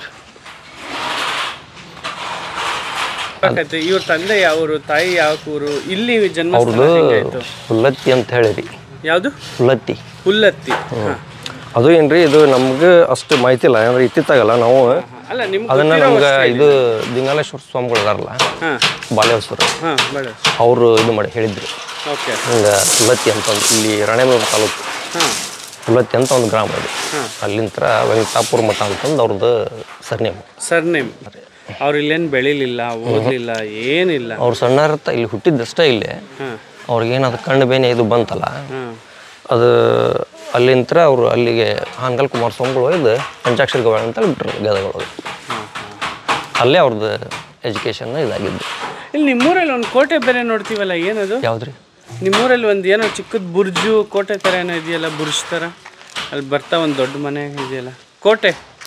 ಕೊಡ್ತೇವೆ ಇವ್ರ ತಂದೆ ಯಾವರು ತಾಯಿ ಯಾವ ಊರು ಇಲ್ಲಿ ಜನ್ಮ ಅವ್ರದ್ದು ಹುಲ್ಲತ್ತಿ ಅಂತ ಹೇಳಿರಿ ಯಾವುದು ಹುಲ್ಲತ್ತಿ ಅದು ಏನ್ರಿ ಇದು ನಮ್ಗೆ ಅಷ್ಟು ಮಾಹಿತಿ ಇಲ್ಲ ಅಂದ್ರೆ ಇತ್ತಿತ್ತಾಗಲ್ಲ ನಾವು ಅದನ್ನ ನಮ್ಗೆ ಇದು ದಿಂಗಾಲೇಶ್ವರ ಸ್ವಾಮಿಗಳು ಅದಾರಲ್ಲ ಬಾಲೇಶ್ವರ ಅವರು ಇದು ಮಾಡಿ ಹೇಳಿದ್ರು ಹಿಂಗೆ ಹುಲ್ಲತ್ತಿ ಅಂತಂದು ಇಲ್ಲಿ ರಾಣೇಬೆನ್ನೂರು ತಾಲೂಕು ಹುಲ್ಲತ್ತಿ ಅಂತ ಒಂದು ಗ್ರಾಮ ಇದೆ ಅಲ್ಲಿಂದ ವೆಂಕಟಾಪುರ ಮಠ ಅಂತಂದು ಅವ್ರದ್ದು ಸರ್ನೇಮ್ ಅವ್ರು ಇಲ್ಲೇನು ಬೆಳಿಲಿಲ್ಲ ಓದಲಿಲ್ಲ ಏನಿಲ್ಲ ಅವ್ರು ಸಣ್ಣ ಇರುತ್ತೆ ಇಲ್ಲಿ ಹುಟ್ಟಿದ್ದಷ್ಟೇ ಇಲ್ಲೇ ಅವ್ರಿಗೇನದು ಕಣ್ಣು ಬೇನೆ ಇದು ಬಂತಲ್ಲ ಅದು ಅಲ್ಲಿಂದ ಅವರು ಅಲ್ಲಿಗೆ ಹಾನಗಲ್ ಕುಮಾರಸ್ವಾಮಿಗಳು ಒಯ್ದು ಪಂಚಾಕ್ಷರ ಗವಾಯಿ ಅಂತ ಬಿಟ್ಟರು ಗದಗೊಳಗೆ ಅಲ್ಲೇ ಅವ್ರದ್ದು ಎಜುಕೇಷನ್ ಇದಾಗಿದ್ದು ಇಲ್ಲಿ ನಿಮ್ಮೂರಲ್ಲಿ ಒಂದು ಕೋಟೆ ಬೇರೆ ನೋಡ್ತೀವಲ್ಲ ಏನದು ಯಾವ್ದ್ರಿ ನಿಮ್ಮೂರಲ್ಲಿ ಒಂದು ಏನೋ ಚಿಕ್ಕದ ಬುರ್ಜು ಕೋಟೆ ಥರ ಏನೋ ಇದೆಯಲ್ಲ ಬುರ್ಜ್ ಥರ ಅಲ್ಲಿ ಬರ್ತಾ ಒಂದು ದೊಡ್ಡ ಮನೆ ಇದೆಯಲ್ಲ ಕೋಟೆ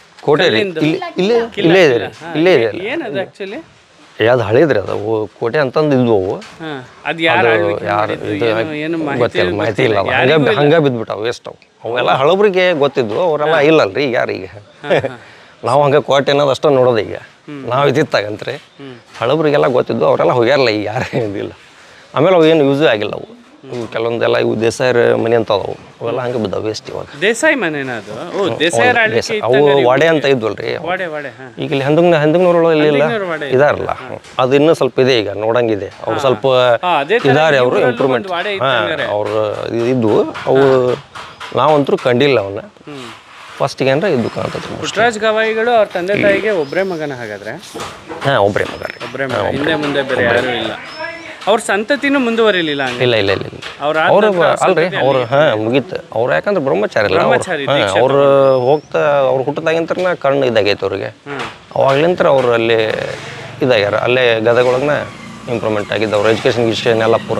ಇಲ್ಲೇ ಇದೆ ಏನದು ಆ್ಯಕ್ಚುಲಿ ಯಾವ್ದು ಹಳೇದ್ರಿ ಅದು ಕೋಟೆ ಅಂತಂದು ಇದ್ವು ಅವು ಅದು ಯಾರು ಗೊತ್ತಿಲ್ಲ ಮಾಹಿತಿ ಇಲ್ಲ ಹಂಗೆ ಬಿದ್ಬಿಟ್ಟಾವು ವೇಸ್ಟ್ ಅವೆಲ್ಲ ಹಳಬ್ರಿಗೆ ಗೊತ್ತಿದ್ವು ಅವರೆಲ್ಲ ಇಲ್ಲಲ್ರಿ ಈಗ ಯಾರೀಗ ನಾವು ಹಂಗೆ ಕೋಟೆ ಅನ್ನೋದು ಅಷ್ಟೇ ನೋಡೋದು ಈಗ ನಾವು ಇದಿತ್ತಾಗಂತ್ರಿ ಹಳಬ್ರಿಗೆಲ್ಲ ಗೊತ್ತಿದ್ವು ಅವರೆಲ್ಲ ಹೋಗ್ಯಾರಲ್ಲ ಈಗ ಯಾರೇ ಇದಿಲ್ಲ ಆಮೇಲೆ ಅವು ಏನು ಯೂಸೇ ಆಗಿಲ್ಲ ಅವು ಕೆಲವೊಂದೆಲ್ಲ ಇವು ದೇಸಾಯರ ಮನೆ ಅಂತ ಅದಾವು ಅವೆಲ್ಲ ಹಂಗೆ ಬಿದ್ದಾವೆ ವೇಸ್ಟ್ ಇವಾಗ ದೇಸಾಯಿ ಮನೆನ ಅದು ಅವು ವಾಡೆ ಅಂತ ಇದ್ವಲ್ರಿ ಈಗ ಇಲ್ಲಿ ಹಂದೂರಿನೊಳಗೆ ಇಲ್ಲ ಇದಾರಲ್ಲ ಅದು ಇನ್ನೂ ಸ್ವಲ್ಪ ಇದೆ ಈಗ ನೋಡಂಗಿದೆ ಅವ್ರು ಸ್ವಲ್ಪ ಇದಾರೆ ಅವರು ಇಂಪ್ರೂವ್ಮೆಂಟ್ ಅವ್ರು ಇದ್ವು ಅವು ನಾವಂತರೂ ಕಂಡಿಲ್ಲ ಅವನ್ನ ಫಸ್ಟಿಗೆ ಅಂದ್ರೆ ಇದು ಕಾಣ್ತದೆ ಪುಟ್ಟರಾಜ್ ಗವಾಯಿಗಳು ಅವ್ರ ತಂದೆ ತಾಯಿಗೆ ಒಬ್ಬರೇ ಮಗನ ಹಾಗಾದ್ರೆ ಒಬ್ಬರೇ ಮಗ ಹಿಂದೆ ಮುಂದೆ ಬೇರೆ ಯಾರು ಇಲ್ಲ ಅವ್ರ ಸಂತತಿನೂ ಮುಂದುವರಿಲಿಲ್ಲ ಇಲ್ಲ ಅವರು ಅಲ್ರಿ ಅವ್ರು ಮುಗೀತು ಅವ್ರು ಯಾಕಂದ್ರೆ ಬ್ರಹ್ಮಚಾರಿ ಇಲ್ಲ ಅವ್ರು ಹೋಗ್ತಾ ಅವ್ರು ಹುಟ್ಟದಾಗಿಂತ್ರನ ಕಣ್ಣು ಇದಾಗೈತೆ ಅವ್ರಿಗೆ ಅವಾಗ್ಲಿಂತ್ರ ಅವ್ರು ಅಲ್ಲಿ ಇದಾಗ್ಯಾರ ಅಲ್ಲೇ ಗದಗೊಳಗನ ಇಂಪ್ರೂವ್ಮೆಂಟ್ ಆಗಿದ್ದು ಅವ್ರ ಎಜುಕೇಶನ್ ಎಲ್ಲ ಪೂರ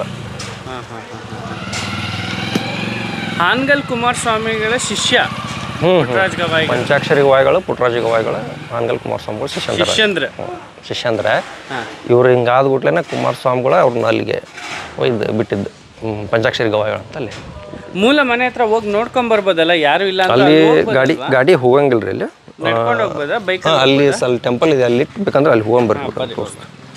ಹಾನಗಲ್ ಕುಮಾರಸ್ವಾಮಿಗಳ ಶಿಷ್ಯ ಪಂಚಾಕ್ಷರಿ ಗವಾಯಿಗಳು ಪುಟ್ಟರಾಜ ಗವಾಯಿಗಳು ಹಾನಗಲ್ ಕುಮಾರಸ್ವಾಮಿಗಳು ಶಿಷ್ಯಂದ್ರ ಇವ್ರು ಹಿಂಗಾದ್ಬಿಟ್ಲೇನೆ ಕುಮಾರಸ್ವಾಮಿಗಳು ಅವ್ರನ್ನ ಅಲ್ಲಿಗೆ ಒಯ್ದು ಬಿಟ್ಟಿದ್ದು ಪಂಚಾಕ್ಷರಿ ಗವಾಯಿಗಳು ಅಂತ ಅಲ್ಲಿ ಮೂಲ ಮನೆ ಹತ್ರ ಹೋಗಿ ನೋಡ್ಕೊಂಡ್ ಬರ್ಬೋದಲ್ಲ ಯಾರು ಇಲ್ಲ ಅಲ್ಲಿ ಗಾಡಿ ಹೋಗಂಗಿಲ್ರಿ ಇಲ್ಲಿ ಅಲ್ಲಿ ಅಲ್ಲಿ ಟೆಂಪಲ್ ಇದೆ ಅಲ್ಲಿ ಬೇಕಂದ್ರೆ ಅಲ್ಲಿ ಹೋಗಂಗ್ ಬರ್ಬೋದು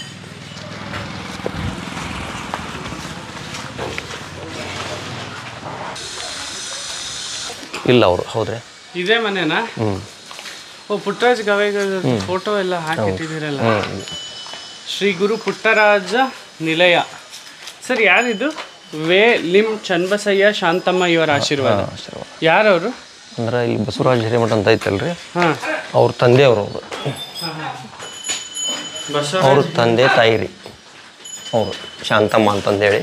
ಇಲ್ಲ ಅವರು ಹೌದ್ರಿ ಇದೇ ಮನೆನಾ ಪುಟ್ಟರಾಜ್ ಗವಾಯಿಗಳ ಫೋಟೋ ಎಲ್ಲ ಹಾಕಿಟ್ಟಿದ್ದೀರಲ್ಲ ಶ್ರೀ ಗುರು ಪುಟ್ಟರಾಜ ನಿಲಯ. ಸರ್ ಯಾರಿದು? ವೇ ಲಿಂ ಚನ್ನಬಸಯ್ಯ ಶಾಂತಮ್ಮ ಇವರ ಆಶೀರ್ವಾದ. ಯಾರವರು? ಅಂದ್ರೆ ಇಲ್ಲಿ ಬಸವರಾಜ ಹಿರೇಮಠ ಅಂತ ಐತಲ್ರಿ, ಹಾಂ, ಅವ್ರ ತಂದೆಯವರು ಅವರು. ಅವ್ರ ತಂದೆ ತಾಯಿ ರೀ ಅವರು ಶಾಂತಮ್ಮ ಅಂತಂದೇಳಿ.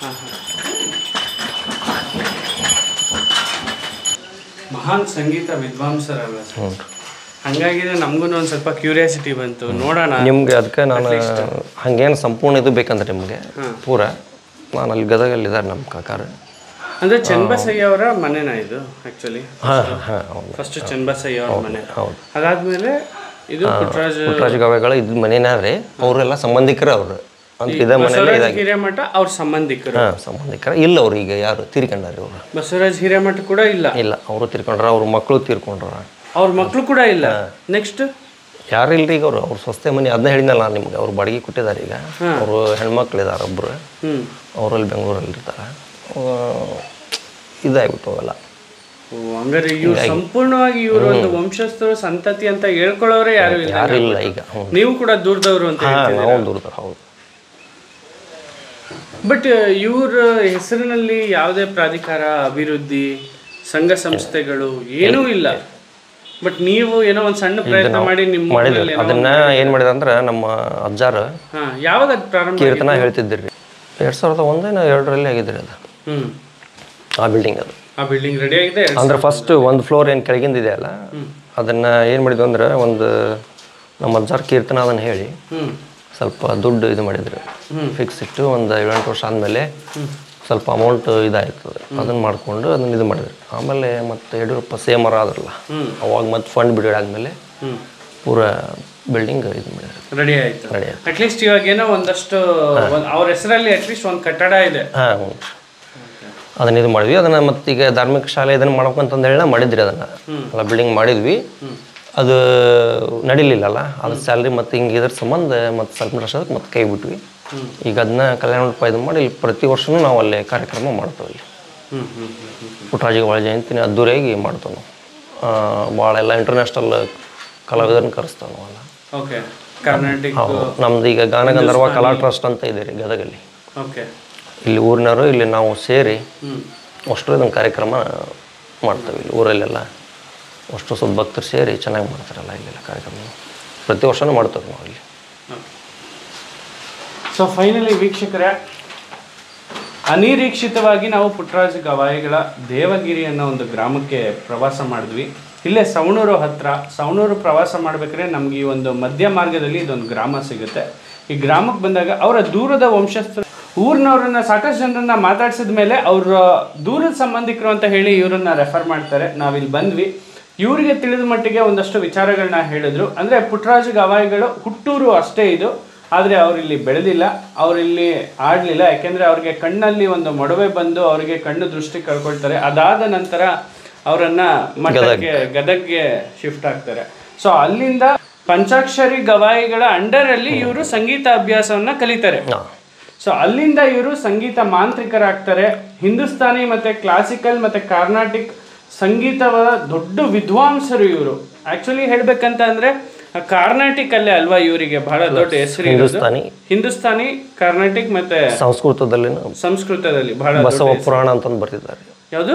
ಮಹಾನ್ ಸಂಗೀತ ವಿದ್ವಾಂಸರಲ್ಲ ಸರ್. ಹಂಗಾಗಿದೆ ನಮಗೂ ಒಂದು ಸ್ವಲ್ಪ ಕ್ಯೂರಿಯಾಸಿಟಿ ಬಂತು, ನೋಡೋಣ ನಿಮ್ಗೆ. ಅದಕ್ಕೆ ನಾನು ಹಂಗೇನು ಸಂಪೂರ್ಣ ಇದು ಬೇಕಂದ್ರೆ ನಿಮಗೆ ಪೂರ ನಾನು ಅಲ್ಲಿ ಗದಗಲ್ಲಿದ್ದಾರೆ ನಮ್ಮ ಕಾಕಾರ. ಅಂದ್ರೆ ಚನ್ನಬಸಯ್ಯ ಅವರ ಮನೆನಾ ಇದು ಆಕ್ಚುಲಿ? ಹೌದು, ಫಸ್ಟ್ ಚನ್ನಬಸಯ್ಯ ಅವ್ರ ಮನೆ. ಹೌದು. ಅದಾದ್ಮೇಲೆ ಇದು ಪುಟ್ಟರಾಜ ಗವಾಯಿಗಳ ಇದು ಮನೆನೇ ರೀ. ಅವರೆಲ್ಲ ಸಂಬಂಧಿಕರು ಅವರು ಅಂತ ಇದೇ ಮನೆಯಲ್ಲಿ ಹಿರೇಮಠ ಅವ್ರ ಸಂಬಂಧಿಕರು. ಸಂಬಂಧಿಕರ ಇಲ್ಲ ಅವ್ರು ಈಗ ಯಾರು ತೀರ್ಕೊಂಡಾರಿ ಅವರು. ಬಸವರಾಜ್ ಹಿರೇಮಠ ಕೂಡ ಇಲ್ಲ. ಅವರು ತೀರ್ಕೊಂಡ್ರ, ಅವ್ರ ಮಕ್ಕಳು ತೀರ್ಕೊಂಡ್ರ, ಅವ್ರ ಮಕ್ಕಳು ಕೂಡ ಇಲ್ಲ. ನೆಕ್ಸ್ಟ್ ಯಾರು ಇಲ್ರಿ ಈಗ ಅವ್ರ ಸ್ವಸ್ಥೆ ಮನೆ. ಅದನ್ನ ಹೇಳಿದ್ನಲ್ಲ ನಾನು ನಿಮ್ಗೆ, ಅವ್ರು ಬಾಡಿಗೆ ಕೊಟ್ಟಿದ್ದಾರೆ. ಈಗ ಅವರು ಹೆಣ್ಮಕ್ಳು ಇದ್ದಾರೆ ಒಬ್ರು, ಅವರಲ್ಲಿ ಬೆಂಗಳೂರಲ್ಲಿ ಇರ್ತಾರೆ. ಇದಾಗ್ಬಿಟ್ಟು ಅವೆಲ್ಲ. ಹಂಗಾರೆ ಇವ್ರು ಸಂಪೂರ್ಣವಾಗಿ ಇವರು ಒಂದು ವಂಶಸ್ಥರು ಸಂತತಿ ಅಂತ ಹೇಳ್ಕೊಳ್ಳೋರೆ ಯಾರು ಇಲ್ಲ ಈಗ. ನೀವು ಕೂಡ ದೂರದವರು ಅಂತ ನಾವು ದೂರದವ್ರು. ಹೌದು. ಬಟ್ ಇವ್ರ ಹೆಸರಿನಲ್ಲಿ ಯಾವುದೇ ಪ್ರಾಧಿಕಾರ, ಅಭಿವೃದ್ಧಿ, ಸಂಘ ಸಂಸ್ಥೆಗಳು ಏನೂ ಇಲ್ಲ. ಬಟ್ ನೀವು ಏನೋ ಒಂದು ಸಣ್ಣ ಪ್ರಯತ್ನ ಮಾಡಿ ನಿಮ್ಮ ಮಾಡಿದ್ರಿ. ಅದನ್ನ ಏನ್ ಮಾಡಿದ ಅಂದ್ರೆ ನಮ್ಮ ಅಜ್ಜಾರು ಯಾವಾಗ ಅದು ಪ್ರಾರಂಭ ಕೀರ್ತನ ಹೇಳ್ತಿದ್ರಿ 2001-2 ಆಗಿದ್ರಿ ಅದು. ಆ ಬಿಲ್ಡಿಂಗ್ ಅದು. ಆ ಬಿಲ್ಡಿಂಗ್ ರೆಡಿ ಆಗಿದೆ ಅಂದ್ರೆ ಫಸ್ಟ್ ಒಂದು ಫ್ಲೋರ್ ಏನು ಕೆಳಗಿಂದಿದೆ ಅಲ್ಲ, ಅದನ್ನ ಏನು ಮಾಡಿದ್ವಿ ಅಂದ್ರೆ ಒಂದು ನಮ್ಮ ಅಜ್ಜಾರ್ ಕೀರ್ತನ ಅದನ್ನ ಹೇಳಿ ಸ್ವಲ್ಪ ದುಡ್ಡು ಇದು ಮಾಡಿದ್ರು, ಫಿಕ್ಸ್ ಇಟ್ಟು. ಒಂದು 7-8 ವರ್ಷ ಆದಮೇಲೆ ಸ್ವಲ್ಪ ಅಮೌಂಟ್ ಇದಾಯ್ತದೆ, ಅದನ್ನ ಮಾಡಿಕೊಂಡು ಅದನ್ನ ಇದು ಮಾಡಿದ್ರು. ಆಮೇಲೆ ಮತ್ತೆ ಯಡಿಯೂರಪ್ಪ ಸೇಮರ ಆದ್ರಲ್ಲ, ಅವಾಗ ಮತ್ತೆ ಫಂಡ್ ಬಿಡಾದ್ಮೇಲೆ ಪೂರ ಬಿಲ್ಡಿಂಗ್ ಇದು ಮಾಡಿದ್ರು, ರೆಡಿ ಆಯ್ತು. ಅಟ್ಲೀಸ್ಟ್ ಇವಾಗ ಏನೋ ಒಂದಷ್ಟು ಅವ್ರ ಹೆಸರಲ್ಲಿ ಅಟ್ಲೀಸ್ಟ್ ಒಂದು ಕಟ್ಟಡ ಇದೆ. ಹಾಂ, ಅದನ್ನ ಇದು ಮಾಡಿದ್ವಿ. ಅದನ್ನ ಮತ್ತೆ ಈಗ ಧಾರ್ಮಿಕ ಶಾಲೆ ಇದನ್ನ ಮಾಡ್ಬೇಕಂತಂದು ಹೇಳಿ ಮಾಡಿದ್ರಿ. ಅದನ್ನ ಎಲ್ಲ ಬಿಲ್ಡಿಂಗ್ ಮಾಡಿದ್ವಿ. ಅದು ನಡಿಲಿಲ್ಲಲ್ಲ, ಅದ್ರ ಸ್ಯಾಲ್ರಿ ಮತ್ತು ಹಿಂಗೆ ಇದ್ರ ಸಂಬಂಧ ಮತ್ತು ಸ್ವಲ್ಪ ವರ್ಷದಕ್ಕೆ ಮತ್ತೆ ಕೈ ಬಿಟ್ವಿ. ಈಗ ಅದನ್ನ ಕಲ್ಯಾಣ ಮಂಟಪ ಇದು ಮಾಡಿ ಪ್ರತಿ ವರ್ಷವೂ ನಾವು ಅಲ್ಲೇ ಕಾರ್ಯಕ್ರಮ ಮಾಡ್ತೇವೆ. ಇಲ್ಲಿ ಪುಟ್ಟರಾಜ ಗವಾಯಿ ಜಯಂತಿನ ಅದ್ದೂರಿಯಾಗಿ ಮಾಡ್ತೇವೆ ನಾವು. ಭಾಳ ಎಲ್ಲ ಇಂಟರ್ನ್ಯಾಷನಲ್ ಕಲಾವಿದರನ್ನ ಕರೆಸ್ತೇವೆ ನಾವೆಲ್ಲ. ಓಕೆ, ಕರ್ನಾಟಕ ನಮ್ದು ಈಗ ಗಾನಗಂಧರ್ವ ಕಲಾ ಟ್ರಸ್ಟ್ ಅಂತ ಇದೆ ರೀ ಗದಗಲ್ಲಿ. ಓಕೆ, ಇಲ್ಲಿ ಊರಿನವರು ಇಲ್ಲಿ ನಾವು ಸೇರಿ ಅಷ್ಟು ಇದೊಂದು ಕಾರ್ಯಕ್ರಮ ಮಾಡ್ತೇವೆ. ಇಲ್ಲಿ ಊರಲ್ಲೆಲ್ಲ ಅಷ್ಟು ಸ್ವಲ್ಪ ಭಕ್ತರು ಸೇರಿ ಚೆನ್ನಾಗಿ ಮಾಡ್ತಾರಲ್ಲ ಇಲ್ಲೆಲ್ಲ ಕಾರ್ಯಕ್ರಮ. ಪ್ರತಿ ವರ್ಷವೂ ಮಾಡ್ತೇವೆ ನಾವು ಇಲ್ಲಿ. ಸೊ ಫೈನಲಿ ವೀಕ್ಷಕರೇ, ಅನಿರೀಕ್ಷಿತವಾಗಿ ನಾವು ಪುಟ್ಟರಾಜ ಗವಾಯಿಗಳ ದೇವಗಿರಿ ಅನ್ನೋ ಒಂದು ಗ್ರಾಮಕ್ಕೆ ಪ್ರವಾಸ ಮಾಡಿದ್ವಿ. ಇಲ್ಲೇ ಸವಣೂರು ಹತ್ರ. ಸವಣೂರು ಪ್ರವಾಸ ಮಾಡ್ಬೇಕಾದ್ರೆ ನಮ್ಗೆ ಈ ಒಂದು ಮಧ್ಯ ಮಾರ್ಗದಲ್ಲಿ ಇದೊಂದು ಗ್ರಾಮ ಸಿಗುತ್ತೆ. ಈ ಗ್ರಾಮಕ್ಕೆ ಬಂದಾಗ ಅವರ ದೂರದ ವಂಶಸ್ಥರು ಊರಿನವ್ರನ್ನ ಸಾಕಷ್ಟು ಜನರನ್ನ ಮಾತಾಡ್ಸಿದ ಮೇಲೆ ಅವರ ದೂರದ ಸಂಬಂಧಿಕರು ಅಂತ ಹೇಳಿ ಇವರನ್ನ ರೆಫರ್ ಮಾಡ್ತಾರೆ. ನಾವಿಲ್ಲಿ ಬಂದ್ವಿ. ಇವರಿಗೆ ತಿಳಿದ ಮಟ್ಟಿಗೆ ಒಂದಷ್ಟು ವಿಚಾರಗಳನ್ನ ಹೇಳಿದ್ರು. ಅಂದರೆ ಪುಟ್ಟರಾಜ ಗವಾಯಿಗಳು ಹುಟ್ಟೂರು ಅಷ್ಟೇ ಇದು, ಆದರೆ ಅವರಿಲ್ಲಿ ಬೆಳೆದಿಲ್ಲ, ಅವರಿಲ್ಲಿ ಆಡಲಿಲ್ಲ. ಯಾಕೆಂದರೆ ಅವ್ರಿಗೆ ಕಣ್ಣಲ್ಲಿ ಒಂದು ಮೊಡವೆ ಬಂದು ಅವರಿಗೆ ಕಣ್ಣು ದೃಷ್ಟಿ ಕಳ್ಕೊಳ್ತಾರೆ. ಅದಾದ ನಂತರ ಅವರನ್ನು ಮಠಕ್ಕೆ ಗದಗ್ಗೆ ಶಿಫ್ಟ್ ಆಗ್ತಾರೆ. ಸೊ ಅಲ್ಲಿಂದ ಪಂಚಾಕ್ಷರಿ ಗವಾಯಿಗಳ ಅಂಡರಲ್ಲಿ ಇವರು ಸಂಗೀತ ಅಭ್ಯಾಸವನ್ನು ಕಲಿತಾರೆ. ಸೊ ಅಲ್ಲಿಂದ ಇವರು ಸಂಗೀತ ಮಾಂತ್ರಿಕರಾಗ್ತಾರೆ. ಹಿಂದೂಸ್ತಾನಿ ಮತ್ತು ಕ್ಲಾಸಿಕಲ್ ಮತ್ತು ಕರ್ನಾಟಿಕ್ ಸಂಗೀತದ ದೊಡ್ಡ ವಿದ್ವಾಂಸರು ಇವರು. ಆ್ಯಕ್ಚುಲಿ ಹೇಳ್ಬೇಕಂತ ಅಂದರೆ ಕರ್ನಾಟಿಕ್ ಅಲ್ಲೇ ಅಲ್ವಾ ಇವರಿಗೆ ಬಹಳ ದೊಡ್ಡ ಹೆಸರು. ಹಿಂದೂಸ್ತಾನಿ, ಕರ್ನಾಟಿಕ್ ಮತ್ತೆ ಸಂಸ್ಕೃತದಲ್ಲಿ ಬಹಳ ಬಸವ ಪುರಾಣ ಅಂತ ಬರ್ತಿದ್ದಾರೆ. ಯಾವುದು?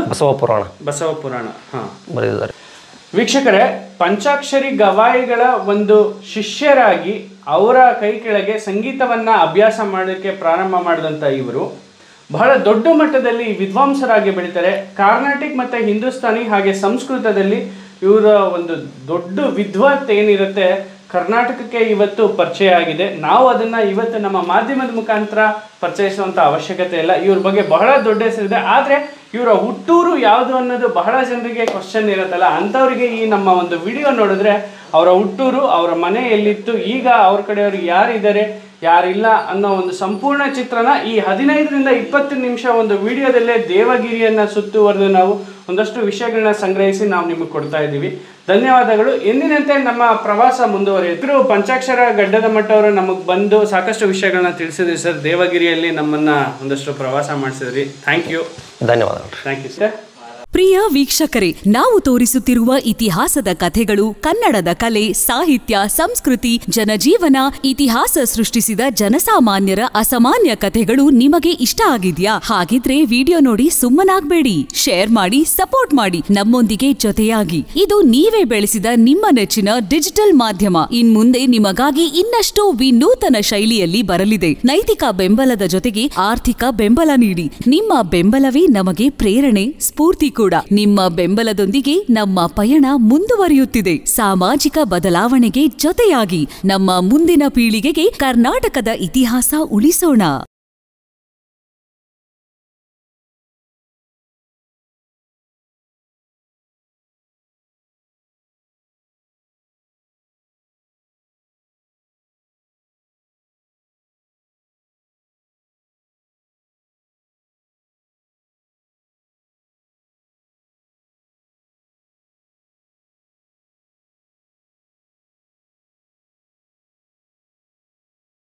ಬಸವ ಪುರಾಣ ಬರೆದಿದ್ದಾರೆ. ವೀಕ್ಷಕರೇ, ಪಂಚಾಕ್ಷರಿ ಗವಾಯಿಗಳ ಒಂದು ಶಿಷ್ಯರಾಗಿ ಅವರ ಕೈ ಕೆಳಗೆ ಸಂಗೀತವನ್ನ ಅಭ್ಯಾಸ ಮಾಡೋಕ್ಕೆ ಪ್ರಾರಂಭ ಮಾಡಿದಂಥ ಇವರು ಬಹಳ ದೊಡ್ಡ ಮಟ್ಟದಲ್ಲಿ ವಿದ್ವಾಂಸರಾಗಿ ಬೆಳೀತಾರೆ. ಕರ್ನಾಟಿಕ್ ಮತ್ತು ಹಿಂದೂಸ್ತಾನಿ ಹಾಗೆ ಸಂಸ್ಕೃತದಲ್ಲಿ ಇವರ ಒಂದು ದೊಡ್ಡ ವಿದ್ವತ್ ಏನಿರುತ್ತೆ ಕರ್ನಾಟಕಕ್ಕೆ ಇವತ್ತು ಪರಿಚಯ ಆಗಿದೆ. ನಾವು ಅದನ್ನು ಇವತ್ತು ನಮ್ಮ ಮಾಧ್ಯಮದ ಮುಖಾಂತರ ಪರಿಚಯಿಸುವಂಥ ಅವಶ್ಯಕತೆ ಇಲ್ಲ. ಇವ್ರ ಬಗ್ಗೆ ಬಹಳ ದೊಡ್ಡ ಹೆಸರಿದೆ. ಆದರೆ ಇವರ ಹುಟ್ಟೂರು ಯಾವುದು ಅನ್ನೋದು ಬಹಳ ಜನರಿಗೆ ಕ್ವಶನ್ ಇರುತ್ತಲ್ಲ, ಅಂಥವರಿಗೆ ಈ ನಮ್ಮ ಒಂದು ವಿಡಿಯೋ ನೋಡಿದ್ರೆ ಅವರ ಹುಟ್ಟೂರು, ಅವರ ಮನೆ ಎಲ್ಲಿತ್ತು, ಈಗ ಅವ್ರ ಕಡೆಯವ್ರಿಗೆ ಯಾರಿದ್ದಾರೆ ಯಾರಿಲ್ಲ ಅನ್ನೋ ಒಂದು ಸಂಪೂರ್ಣ ಚಿತ್ರಣ ಈ 15-20 ನಿಮಿಷ ಒಂದು ವಿಡಿಯೋದಲ್ಲೇ ದೇವಗಿರಿಯನ್ನು ಸುತ್ತುವರೆದು ನಾವು ಒಂದಷ್ಟು ವಿಷಯಗಳನ್ನ ಸಂಗ್ರಹಿಸಿ ನಾವು ನಿಮಗೆ ಕೊಡ್ತಾ ಇದ್ದೀವಿ. ಧನ್ಯವಾದಗಳು. ಎಂದಿನಂತೆ ನಮ್ಮ ಪ್ರವಾಸ ಮುಂದುವರಿಯಿದ್ರು. ಪಂಚಾಕ್ಷರ ಗಡ್ಡದ ಮಠವರು ನಮಗೆ ಬಂದು ಸಾಕಷ್ಟು ವಿಷಯಗಳನ್ನ ತಿಳಿಸಿದ್ರಿ ಸರ್. ದೇವಗಿರಿಯಲ್ಲಿ ನಮ್ಮನ್ನು ಒಂದಷ್ಟು ಪ್ರವಾಸ ಮಾಡಿಸಿದ್ರಿ. Thank you. ಧನ್ಯವಾದಗಳು. Thank you sir. ಪ್ರಿಯ ವೀಕ್ಷಕರೇ, ನಾವು ತೋರಿಸುತ್ತಿರುವ ಇತಿಹಾಸದ ಕಥೆಗಳು ಕನ್ನಡದ ಕಲೆ, ಸಾಹಿತ್ಯ, ಸಂಸ್ಕೃತಿ, ಜನಜೀವನ, ಇತಿಹಾಸ ಸೃಷ್ಟಿಸಿದ ಜನಸಾಮಾನ್ಯರ ಅಸಾಮಾನ್ಯ ಕಥೆಗಳು ನಿಮಗೆ ಇಷ್ಟ ಆಗಿದ್ಯಾ? ಹಾಗಿದ್ರೆ ವಿಡಿಯೋ ನೋಡಿ ಸುಮ್ಮನಾಗ್ಬೇಡಿ, ಶೇರ್ ಮಾಡಿ, ಸಪೋರ್ಟ್ ಮಾಡಿ, ನಮ್ಮೊಂದಿಗೆ ಜೊತೆಯಾಗಿ. ಇದು ನೀವೇ ಬೆಳೆಸಿದ ನಿಮ್ಮ ನೆಚ್ಚಿನ ಡಿಜಿಟಲ್ ಮಾಧ್ಯಮ. ಇನ್ಮುಂದೆ ನಿಮಗಾಗಿ ಇನ್ನಷ್ಟು ವಿನೂತನ ಶೈಲಿಯಲ್ಲಿ ಬರಲಿದೆ. ನೈತಿಕ ಬೆಂಬಲದ ಜೊತೆಗೆ ಆರ್ಥಿಕ ಬೆಂಬಲ ನೀಡಿ. ನಿಮ್ಮ ಬೆಂಬಲವೇ ನಮಗೆ ಪ್ರೇರಣೆ, ಸ್ಫೂರ್ತಿ ಕೂಡ. ನಿಮ್ಮ ಬೆಂಬಲದೊಂದಿಗೆ ನಮ್ಮ ಪಯಣ ಮುಂದುವರಿಯುತ್ತಿದೆ. ಸಾಮಾಜಿಕ ಬದಲಾವಣೆಗೆ ಜೊತೆಯಾಗಿ ನಮ್ಮ ಮುಂದಿನ ಪೀಳಿಗೆಗೆ ಕರ್ನಾಟಕದ ಇತಿಹಾಸ ಉಳಿಸೋಣ.